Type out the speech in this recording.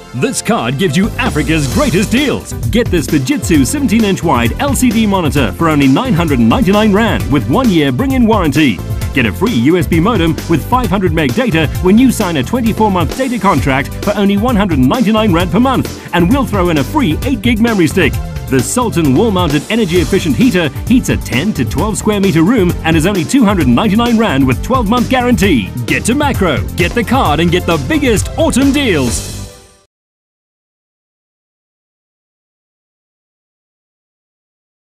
This card gives you Africa's greatest deals. Get this Fujitsu 17-inch wide LCD monitor for only 999 Rand with 1-year bring-in warranty. Get a free USB modem with 500 meg data when you sign a 24-month data contract for only 199 Rand per month, and we'll throw in a free 8 gig memory stick. The Sultan wall-mounted energy-efficient heater heats a 10 to 12 square meter room and is only 299 Rand with 12-month guarantee. Get to Makro, get the card and get the biggest autumn deals.